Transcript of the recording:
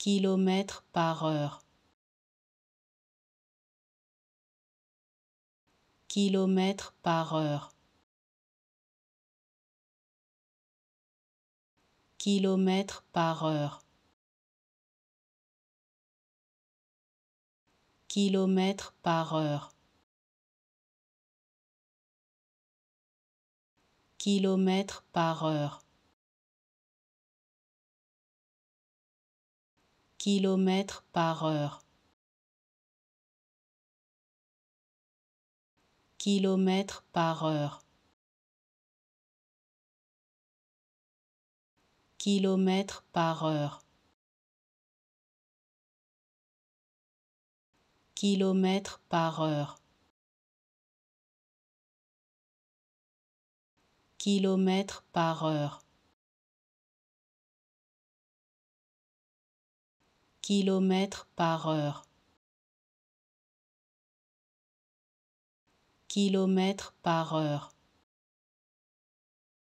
kilomètres par heure, kilomètres par heure, kilomètres par heure, kilomètres par heure, kilomètres par heure, kilomètres par heure, kilomètres par heure, kilomètres par heure, kilomètres par heure, kilomètres par heure, kilomètres par heure, kilomètres par heure,